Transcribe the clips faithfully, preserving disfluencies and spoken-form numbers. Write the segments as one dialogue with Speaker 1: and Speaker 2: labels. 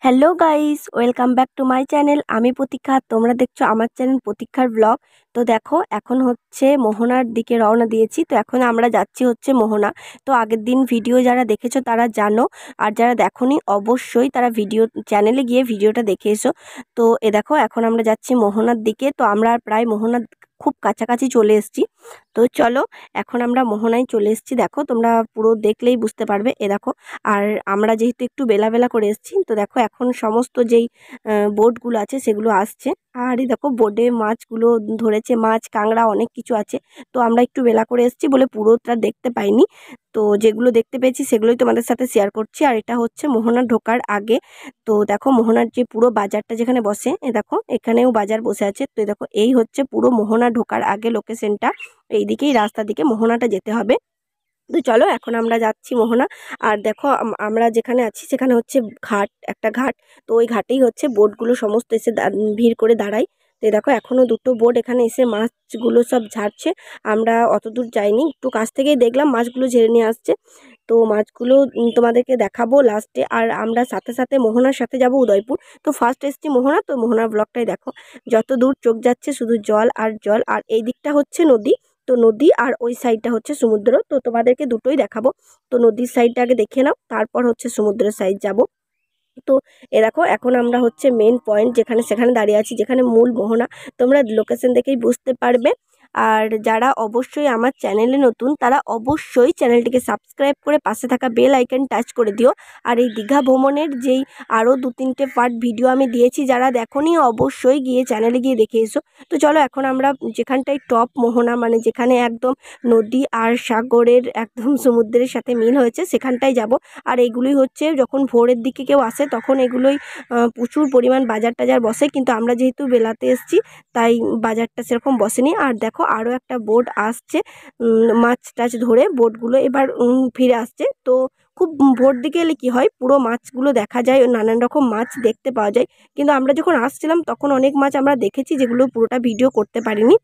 Speaker 1: Hello guys, welcome back to my channel. আমি প্রতীক্ষা, তোমরা দেখছো আমার চ্যানেল প্রতীক্ষার ব্লগ। তো দেখো, এখন হচ্ছে মোহনার দিকে রওনা দিয়েছি। তো এখন আমরা যাচ্ছি হচ্ছে মোহনা। তো আগের দিন ভিডিও যারা দেখেছো তারা জানো, আর যারা দেখোনি অবশ্যই তারা ভিডিও চ্যানেলে গিয়ে ভিডিওটা দেখে এসো। তো এ দেখো, এখন আমরা যাচ্ছি মোহনার দিকে। তো আমরা প্রায় মোহনার খুব কাছাকাছি চলে এসেছি। তো চলো, এখন আমরা মোহনায় চলে এসেছি। দেখো, তোমরা পুরো দেখলেই বুঝতে পারবে। এ দেখো, আর আমরা যেহেতু একটু বেলা বেলা করে এসেছি, তো দেখো এখন সমস্ত যেই বোটগুলো আছে সেগুলো আসছে। আর এই দেখো, বোটে মাছগুলো ধরেছে, মাছ কাঁকড়া অনেক কিছু আছে। তো আমরা একটু বেলা করে এসেছি বলে পুরোটা দেখতে পাইনি। তো যেগুলো দেখতে পেয়েছি সেগুলোই তোমাদের সাথে শেয়ার করছি। আর এটা হচ্ছে মোহনা ঢোকার আগে। তো দেখো, মোহনার যে পুরো বাজারটা যেখানে বসে, এ দেখো এখানেও বাজার বসে আছে। তো দেখো, এই হচ্ছে পুরো মোহনা ঢোকার আগে লোকেশনটা। এইদিকেই রাস্তা দিকে মোহনাটা যেতে হবে। তো চলো, এখন আমরা যাচ্ছি মোহনা। আর দেখো, আম- আমরা যেখানে আছি সেখানে হচ্ছে ঘাট, একটা ঘাট। তো ওই ঘাটেই হচ্ছে বোটগুলো সমস্ত এসে দা- ভিড় করে দাঁড়ায়। তো এই দেখো, এখনো দুটো বোট এখানে এসে মাছগুলো সব ঝাড়ছে। আমরা অত দূর যাইনি, একটু কাছ থেকেই দেখলাম মাছগুলো ঝেড়ে নিয়ে আসছে। তো মাছগুলো উম, তোমাদেরকে দেখাবো লাস্টে। আর আমরা সাথে সাথে মোহনার সাথে যাব উদয়পুর। তো ফার্স্ট এসছি মোহনা, তো মোহনার ব্লগটাই দেখো। যত দূর চোখ যাচ্ছে শুধু জল আর জল। আর এই দিকটা হচ্ছে নদী। তো নদী আর ওই সাইডটা হচ্ছে সমুদ্র। তো তোমাদেরকে দুটোই দেখাবো। তো নদীর সাইডটা আগে দেখে নাও, তারপর হচ্ছে সমুদ্রের সাইড যাব। তো এ দেখো, এখন আমরা হচ্ছে মেন পয়েন্ট যেখানে সেখানে দাঁড়িয়ে আছি, যেখানে মূল মোহনা। তোমরা লোকেশন দেখেই বুঝতে পারবে। আর যারা অবশ্যই আমার চ্যানেলে নতুন, তারা অবশ্যই চ্যানেলটিকে সাবস্ক্রাইব করে পাশে থাকা বেল আইকন টাচ করে দিও। আর এই দীঘা ভ্রমণের যেই আরও দু তিনটে পার্ট ভিডিও আমি দিয়েছি, যারা দেখোনি অবশ্যই গিয়ে চ্যানেলে গিয়ে দেখে এসো। তো চলো, এখন আমরা যেখানটায় টপ মোহনা, মানে যেখানে একদম নদী আর সাগরের একদম সমুদ্রের সাথে মিল হয়েছে, সেখানটায় যাব। আর এগুলোই হচ্ছে যখন ভোরের দিকে কেউ আসে তখন এগুলোই আহ, প্রচুর পরিমাণ বাজার টাজার বসে। কিন্তু আমরা যেহেতু বেলাতে এসেছি, তাই বাজারটা সেরকম বসেনি। আর দেখো, আরও একটা বোট আসছে উম, মাছ টাছ ধরে। বোটগুলো এবার উম, ফিরে আসছে। তো খুব ভোর দিকে এলে কি হয়, পুরো মাছগুলো দেখা যায়, নানান রকম মাছ দেখতে পাওয়া যায়। কিন্তু আমরা যখন আসছিলাম তখন অনেক মাছ আমরা দেখেছি, যেগুলো পুরোটা ভিডিও করতে পারিনি।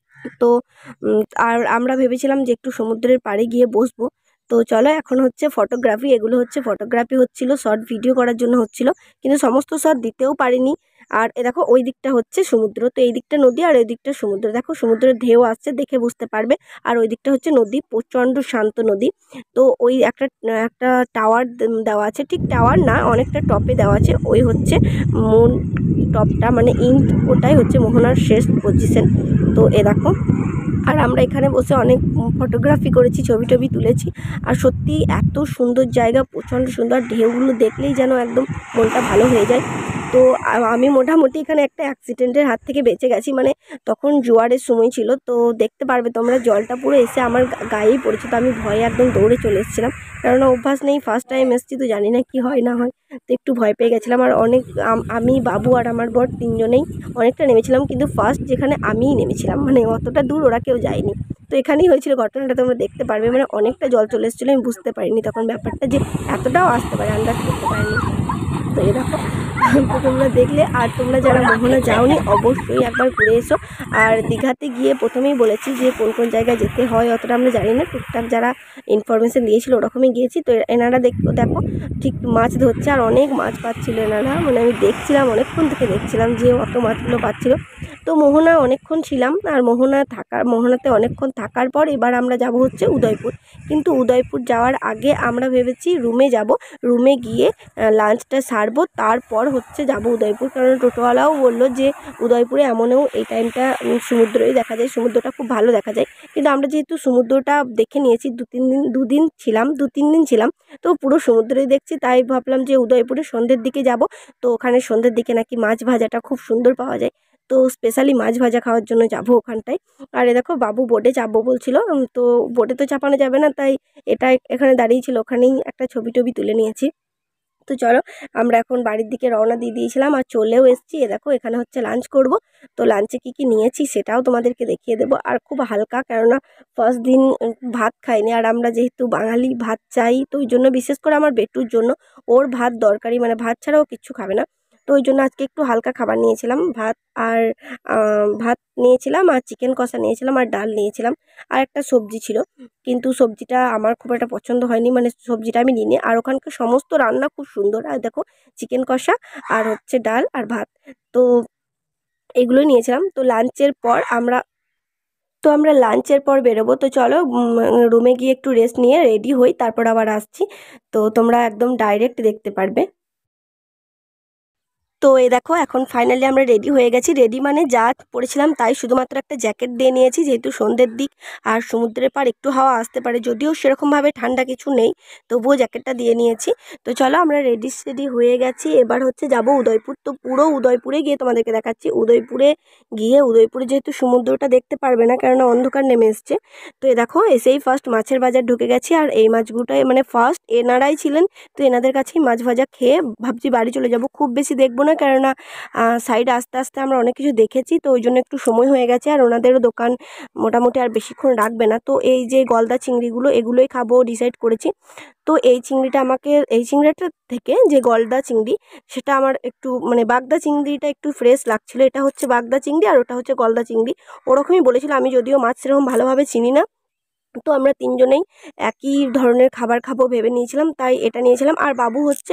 Speaker 1: তো উম, আর আমরা ভেবেছিলাম যে একটু সমুদ্রের পাড়ে গিয়ে বসবো। তো চলো, এখন হচ্ছে ফটোগ্রাফি, এগুলো হচ্ছে ফটোগ্রাফি হচ্ছিল, শর্ট ভিডিও করার জন্য হচ্ছিল, কিন্তু সমস্ত শট দিতেও পারিনি। আর এ দেখো, ওই দিকটা হচ্ছে সমুদ্র। তো এই দিকটা নদী আর ওই দিকটা সমুদ্র। দেখো, সমুদ্রের ঢেউ আসছে, দেখে বুঝতে পারবে। আর ওই দিকটা হচ্ছে নদী, প্রচণ্ড শান্ত নদী। তো ওই একটা একটা টাওয়ার দেওয়া আছে, ঠিক টাওয়ার না, অনেকটা টপে দেওয়া আছে। ওই হচ্ছে মূল টপটা, মানে ইন্ট, ওটাই হচ্ছে মোহনার শেষ পজিশন। তো এ দেখো, আর আমরা এখানে বসে অনেক ফটোগ্রাফি করেছি, ছবি টবি তুলেছি। আর সত্যি এত সুন্দর জায়গা, প্রচণ্ড সুন্দর। ঢেউগুলো দেখলেই যেন একদম মনটা ভালো হয়ে যায়। তো আ- আমি মোটামুটি এখানে একটা অ্যাক্সিডেন্টের হাত থেকে বেঁচে গেছি, মানে তখন জোয়ারের সময় ছিল। তো দেখতে পারবে তোমরা, জলটা পুরো এসে আমার গা- গায়েই পড়েছে। তো আমি ভয়ে একদম দৌড়ে চলে এসেছিলাম, কারণ অভ্যাস নেই, ফার্স্ট টাইম এসেছি, তো জানি না কি হয় না হয়। তো একটু ভয় পেয়ে গেছিলাম। আর অনেক আম- আমি, বাবু আর আমার বর তিনজনেই অনেকটা নেমেছিলাম, কিন্তু ফার্স্ট যেখানে আমিই নেমেছিলাম, মানে অতটা দূর ওরা কেউ যায়নি। তো এখানেই হয়েছিল ঘটনাটা, তোমরা দেখতে পারবে। মানে অনেকটা জল চলে এসেছিলো, আমি বুঝতে পারিনি তখন ব্যাপারটা যে এতটাও আসতে পারে, আন্দাজ করতে পারিনি। তো এই দেখো, তো তোমরা দেখলে। আর তোমরা যারা মোহনা যাওনি অবশ্যই একবার ঘুরে এসো। আর দীঘাতে গিয়ে প্রথমেই বলেছি যে কোন কোন জায়গায় যেতে হয় অতটা আমরা জানি না, টুকটাক যারা ইনফরমেশন দিয়েছিল ওরকমই গিয়েছি। তো এনারা দেখ দেখো, ঠিক মাছ ধরছে, আর অনেক মাছ পাচ্ছিল এনারা, মানে আমি দেখছিলাম, অনেকক্ষণ থেকে দেখছিলাম যে অত মাছগুলো পাচ্ছিল। তো মোহনা অনেকক্ষণ ছিলাম। আর মোহনা থাকার মোহনাতে অনেকক্ষণ থাকার পর এবার আমরা যাব হচ্ছে উদয়পুর। কিন্তু উদয়পুর যাওয়ার আগে আমরা ভেবেছি রুমে যাব। রুমে গিয়ে লাঞ্চটা সারবো, তারপর হচ্ছে যাব উদয়পুর। কারণ টোটোওয়ালাও বললো যে উদয়পুরে এমনও এই টাইমটা সমুদ্রই দেখা যায়, সমুদ্রটা খুব ভালো দেখা যায়। কিন্তু আমরা যেহেতু সমুদ্রটা দেখে নিয়েছি, দু তিন দিন দুদিন ছিলাম দু তিন দিন ছিলাম, তো পুরো সমুদ্রই দেখছি, তাই ভাবলাম যে উদয়পুরে সন্ধ্যের দিকে যাব। তো ওখানে সন্ধ্যের দিকে নাকি মাছ ভাজাটা খুব সুন্দর পাওয়া যায়। তো স্পেশালি মাছ ভাজা খাওয়ার জন্য যাব ওখানটায়। আর এ দেখো, বাবু বোটে চাপবো বলছিল, উম, তো বোটে তো চাপানো যাবে না, তাই এটা এখানে দাঁড়িয়ে ছিল, ওখানেই একটা ছবি টবি তুলে নিয়েছি। তো চলো, আমরা এখন বাড়ির দিকে রওনা দিয়ে দিয়েছিলাম আর চলেও এসেছি। এ দেখো, এখানে হচ্ছে লাঞ্চ করব। তো লাঞ্চে কি কি নিয়েছি সেটাও তোমাদেরকে দেখিয়ে দেবো। আর খুব হালকা, কেননা ফার্স্ট দিন উম, ভাত খাইনি। আর আমরা যেহেতু বাঙালি, ভাত চাই, তো ওই জন্য বিশেষ করে আমার বেটুর জন্য, ওর ভাত দরকারি, মানে ভাত ছাড়াও কিচ্ছু খাবে না। তো ওই জন্য আজকে একটু হালকা খাবার নিয়েছিলাম, ভাত আর ভাত নিয়েছিলাম আর চিকেন কষা নিয়েছিলাম আর ডাল নিয়েছিলাম আর একটা সবজি ছিল, কিন্তু সবজিটা আমার খুব একটা পছন্দ হয়নি, মানে সবজিটা আমি নিইনি। আর ওখানকার সমস্ত রান্না খুব সুন্দর, আর দেখো চিকেন কষা আর হচ্ছে ডাল আর ভাত, তো এগুলোই নিয়েছিলাম। তো লাঞ্চের পর আমরা তো আমরা লাঞ্চের পর বেরোবো, তো চলো রুমে গিয়ে একটু রেস্ট নিয়ে রেডি হই, তারপর আবার আসছি। তো তোমরা একদম ডাইরেক্ট দেখতে পারবে। তো এই দেখো এখন ফাইনালি আমরা রেডি হয়ে গেছি। রেডি মানে যা পরেছিলাম তাই, শুধুমাত্র একটা জ্যাকেট দিয়ে নিয়েছি যেহেতু সন্ধ্যের দিক আর সমুদ্রের পার একটু হাওয়া আসতে পারে, যদিও সেরকমভাবে ঠান্ডা কিছু নেই, তবুও জ্যাকেটটা দিয়ে নিয়েছি। তো চলো আমরা রেডি সেডি হয়ে গেছি, এবার হচ্ছে যাব উদয়পুর। তো পুরো উদয়পুরে গিয়ে তোমাদেরকে দেখাচ্ছি। উদয়পুরে গিয়ে উদয়পুরে যেহেতু সমুদ্রটা দেখতে পারবে না কেননা অন্ধকার নেমে এসছে, তো এ দেখো এসেই ফার্স্ট মাছের বাজার ঢুকে গেছি। আর এই মাছগুলোটাই মানে ফার্স্ট এনারাই ছিলেন, তো এনাদের কাছেই মাছ ভাজা খেয়ে ভাবছি বাড়ি চলে যাব। খুব বেশি দেখবো না, কেননা সাইডে আস্তে আস্তে আমরা অনেক কিছু দেখেছি, তো ওই জন্য একটু সময় হয়ে গেছে। আর ওনাদেরও দোকান মোটামুটি আর বেশিক্ষণ রাখবে না, তো এই যে গলদা চিংড়িগুলো এগুলোই খাবো ডিসাইড করেছি। তো এই চিংড়িটা আমাকে এই চিংড়িটা থেকে যে গলদা চিংড়ি সেটা আমার একটু মানে বাগদা চিংড়িটা একটু ফ্রেশ লাগছিল, এটা হচ্ছে বাগদা চিংড়ি আর ওটা হচ্ছে গলদা চিংড়ি, ওরকমই বলেছিল। আমি যদিও মাছ সেরকম ভালোভাবে চিনি না, তো আমরা তিনজনেই একই ধরনের খাবার খাবো ভেবে নিয়েছিলাম, তাই এটা নিয়েছিলাম। আর বাবু হচ্ছে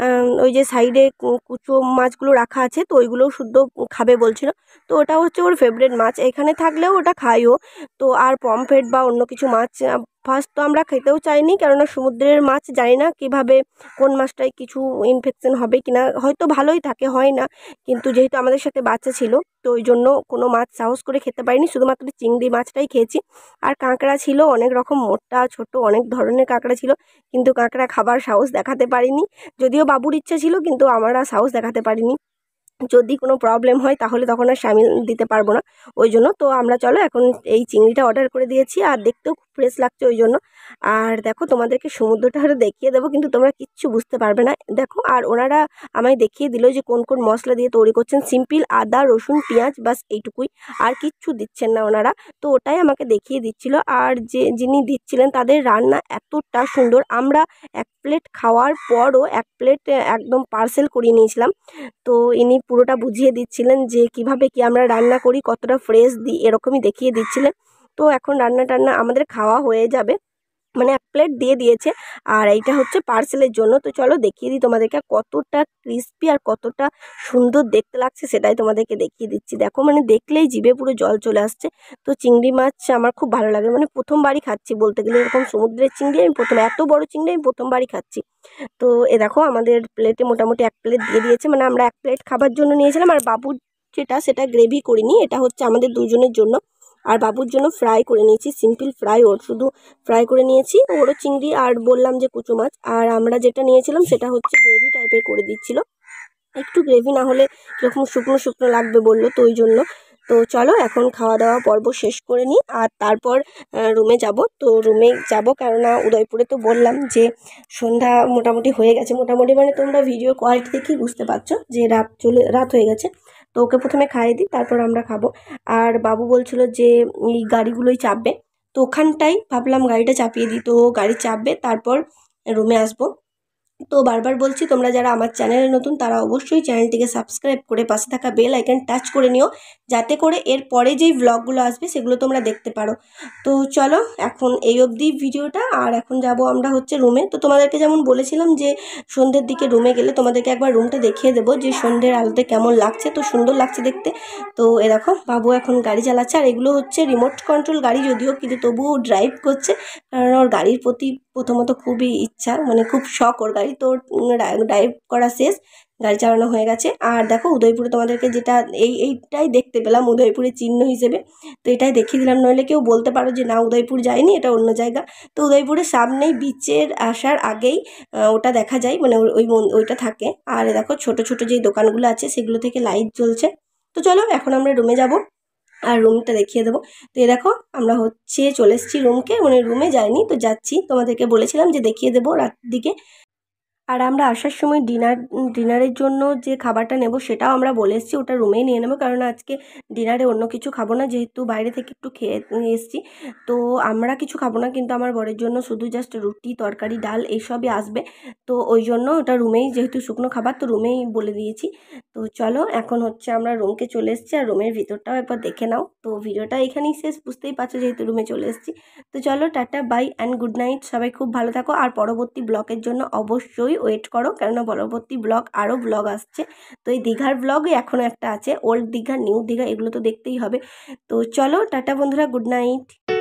Speaker 1: ওই যে সাইডে কুচো মাছগুলো রাখা আছে, তো ওইগুলোও শুদ্ধ খাবে বলছিল, তো ওটা হচ্ছে ওর ফেভারিট মাছ, এখানে থাকলেও ওটা খাইও। তো আর পমফ্রেট বা অন্য কিছু মাছ ফার্স্ট তো আমরা খেতেও চাইনি, কেননা সমুদ্রের মাছ জানি না কিভাবে কোন মাছটায় কিছু ইনফেকশন হবে কিনা, হয়তো ভালোই থাকে হয় না, কিন্তু যেহেতু আমাদের সাথে বাচ্চা ছিল তো ওই জন্য কোনো মাছ সাহস করে খেতে পারিনি, শুধুমাত্র চিংড়ি মাছটাই খেয়েছি। আর কাঁকড়া ছিল অনেক রকম, মোটা ছোট অনেক ধরনের কাঁকড়া ছিল, কিন্তু কাঁকড়া খাবার সাহস দেখাতে পারিনি, যদিও বাবুর ইচ্ছা ছিল কিন্তু আমরা সাহস দেখাতে পারিনি, যদি কোনো প্রবলেম হয় তাহলে তখন আর সামিল দিতে পারবো না, ওই জন্য। তো আমরা চলো এখন এই চিংড়িটা অর্ডার করে দিয়েছি, আর দেখতেও খুব ফ্রেশ লাগছে ওই জন্য। আর দেখো তোমাদেরকে সমুদ্রটা হয়তো দেখিয়ে দেবো, কিন্তু তোমরা কিচ্ছু বুঝতে পারবে না, দেখো। আর ওনারা আমায় দেখিয়ে দিল যে কোন কোন মশলা দিয়ে তৈরি করছেন, সিম্পল আদা রসুন পেঁয়াজ বাস এইটুকুই, আর কিচ্ছু দিচ্ছেন না ওনারা, তো ওটাই আমাকে দেখিয়ে দিচ্ছিল। আর যে যিনি দিচ্ছিলেন তাদের রান্না এতটা সুন্দর, আমরা এক প্লেট খাওয়ার পরও এক প্লেট একদম পার্সেল করিয়ে নিয়েছিলাম, তো ইনি পুরোটা বুঝিয়ে দিচ্ছিলেন যে কিভাবে কি আমরা রান্না করি, কতটা ফ্রেশ দিই এরকমই দেখিয়ে দিচ্ছিলেন। তো এখন রান্না টান্না আমাদের খাওয়া হয়ে যাবে, মানে এক প্লেট দিয়ে দিয়েছে, আর এইটা হচ্ছে পার্সেলের জন্য। তো চলো দেখিয়ে দিই তোমাদেরকে কতটা ক্রিস্পি আর কতটা সুন্দর দেখতে লাগছে, সেটাই তোমাদেরকে দেখিয়ে দিচ্ছি। দেখো মানে দেখলেই জিভে পুরো জল চলে আসছে। তো চিংড়ি মাছ আমার খুব ভালো লাগে, মানে প্রথমবারই খাচ্ছি বলতে গেলে, এরকম সমুদ্রের চিংড়ি আমি প্রথম, এত বড় চিংড়ি আমি প্রথমবারই খাচ্ছি। তো এ দেখো আমাদের প্লেটে মোটামুটি এক প্লেট দিয়ে দিয়েছে, মানে আমরা এক প্লেট খাবার জন্য নিয়েছিলাম, আর বাবুর যেটা সেটা গ্রেভি করিনি, এটা হচ্ছে আমাদের দুজনের জন্য। আর বাবুর জন্য ফ্রাই করে নিয়েছি, সিম্পল ফ্রাই, ওর শুধু ফ্রাই করে নিয়েছি, ওরও চিংড়ি আর বললাম যে কুচো মাছ। আর আমরা যেটা নিয়েছিলাম সেটা হচ্ছে গ্রেভি টাইপের করে দিচ্ছিল, একটু গ্রেভি না হলে এরকম শুকনো শুকনো লাগবে বললো, তো ওই জন্য। তো চলো এখন খাওয়া দাওয়া পর্ব শেষ করে নিই, আর তারপর রুমে যাব। তো রুমে যাব কেননা উদয়পুরে তো বললাম যে সন্ধ্যা মোটামুটি হয়ে গেছে, মোটামুটি মানে তোমরা ভিডিও কোয়ালিটি দেখেই বুঝতে পারছো যে রাত চলে রাত হয়ে গেছে। তো ওকে প্রথমে খাইয়ে দিই, তারপর আমরা খাবো। আর বাবু বলছিল যে এই গাড়িগুলোই চাপবে, তো ওখানটাই ভাবলাম গাড়িটা চাপিয়ে দিই, তো গাড়ি চাপবে তারপর রুমে আসবো। তো বারবার বলছি তোমরা যারা আমার চ্যানেলে নতুন তারা অবশ্যই চ্যানেলটিকে সাবস্ক্রাইব করে পাশে থাকা বেল আইকন টাচ করে নিও, যাতে করে এর পরে যেই ব্লগগুলো আসবে সেগুলো তোমরা দেখতে পারো। তো চলো এখন এই অবধি ভিডিওটা, আর এখন যাব আমরা হচ্ছে রুমে। তো তোমাদেরকে যেমন বলেছিলাম যে সন্ধ্যের দিকে রুমে গেলে তোমাদেরকে একবার রুমটা দেখিয়ে দেবো যে সন্ধ্যের আলোতে কেমন লাগছে, তো সুন্দর লাগছে দেখতে। তো এ দেখো বাবু এখন গাড়ি চালাচ্ছে, আর এগুলো হচ্ছে রিমোট কন্ট্রোল গাড়ি যদিও, কিন্তু তবুও ড্রাইভ করছে, কারণ ওর গাড়ির প্রতি প্রথমত খুবই ইচ্ছা, মানে খুব শখ ওর গাড়ি। তো ড্রাইভ করা শেষ, গাড়ি চালানো হয়ে গেছে। আর দেখো উদয়পুরে তোমাদেরকে যেটা এই এইটাই দেখতে পেলাম উদয়পুরের চিহ্ন হিসেবে, তো এটাই দেখিয়ে দিলাম, নইলে কেউ বলতে পারো যে না উদয়পুর যায়নি, এটা অন্য জায়গা। তো উদয়পুরের সামনেই বিচের আসার আগেই ওটা দেখা যায়, মানে ওই ওইটা থাকে। আর দেখো ছোট ছোট যে দোকানগুলো আছে সেগুলো থেকে লাইট জ্বলছে। তো চলো এখন আমরা রুমে যাব আর রুমটা দেখিয়ে দেবো। তো এ দেখো আমরা হচ্ছে চলে এসেছি রুমকে, মানে রুমে যাইনি, তো যাচ্ছি, তোমাদেরকে বলেছিলাম যে দেখিয়ে দেবো রাতের দিকে। আর আমরা আসার সময় ডিনার ডিনারের জন্য যে খাবারটা নেব সেটাও আমরা বলে এসেছি, ওটা রুমেই নিয়ে নেব, কারণ আজকে ডিনারে অন্য কিছু খাবো না, যেহেতু বাইরে থেকে একটু খেয়ে এসেছি। তো আমরা কিছু খাবো না, কিন্তু আমার বরের জন্য শুধু জাস্ট রুটি তরকারি ডাল এইসবই আসবে। তো ওই জন্য ওটা রুমেই, যেহেতু শুকনো খাবার তো রুমেই বলে দিয়েছি। তো চলো এখন হচ্ছে আমরা রুমকে চলে এসেছি, আর রুমের ভিতরটাও একবার দেখে নাও। তো ভিডিওটা এখানেই শেষ, বুঝতেই পারছো যেহেতু রুমে চলে এসেছি। তো চলো tata bye and good night, সবাই খুব ভালো থাকো। আর পরবর্তী ব্লগের জন্য অবশ্যই ওয়েট করো, কেননা পরবর্তী ব্লগ আরও ব্লগ আসছে। তো এই দীঘার ব্লগই এখনও একটা আছে, ওল্ড দীঘা নিউ দীঘা, এগুলো তো দেখতেই হবে। তো চলো টাটা বন্ধুরা, গুড নাইট।